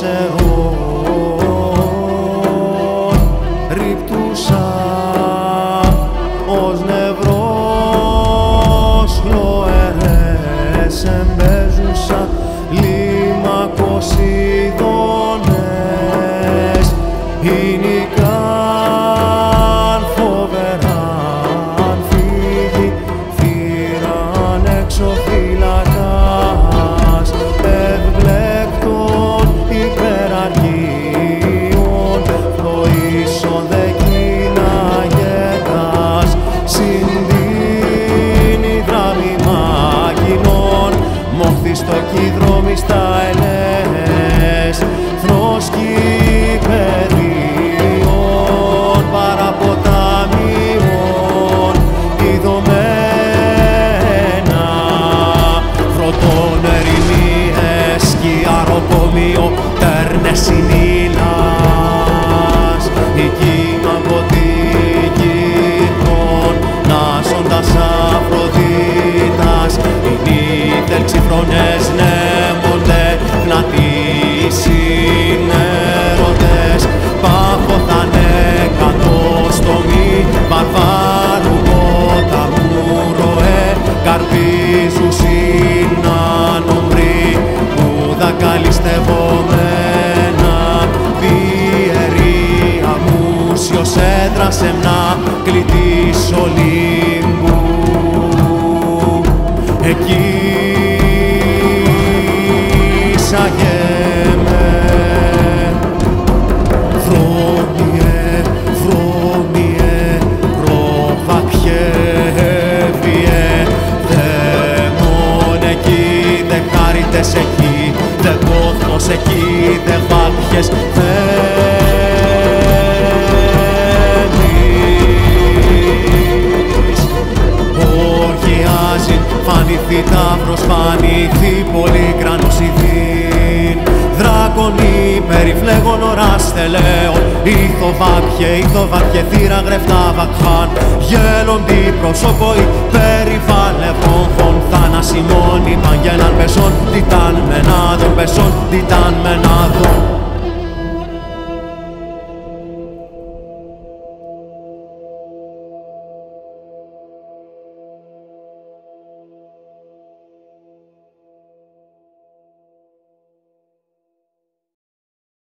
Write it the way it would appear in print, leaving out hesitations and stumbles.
αιών ρυπτούσα ως νευρός χλωερές εμπέζουσα λίμακος ειδώνες ηνικάν φοβερά αν φύγει θύραν εξωφυλακάς ευλέκτων υπεραργίων φλοήσων δεκίναγετας συντείνει δράμη μάκινων μόχθη στο κίδρομι στα ελές θρόσκη πεδίων παραποτάμιων ειδωμένα φροντών ερημίες σκιαροκομείο τέρνες συνήλας η κύμα ποτήκητων νάσοντας Αφροδίτας οι νύχτελ φρονές νέμονται γνατοί συνέρωτες πάχωθανε κατόστομοι βαρβάρου ποταμού ροέ καρπίζουν συνάνομροι ούδα καλυστευόμενα πιερία μουσιος έδρα σεμνά κλητής Ολύμπου εκεί εισαγέμαι βρώμιε, βρώμιε, προβαπιέβιε δαίμον εκεί, δε χάριτες εκεί, δε κόθμος εκεί, δε βάπιες θέμεις οργιάζει φανηθεί ταύρος, φανηθεί πολύκρανος ηθήν δράκονοι περιφλέγων οράς τελέων ηθοβάπιε θύρα γρεφτά βακχάν γέλοντι προσώποι περιβάλευον θάνασιμόνοι παγγέλαν πεσόν τιτάν μενάδων πεσόν τιτάν μενάδων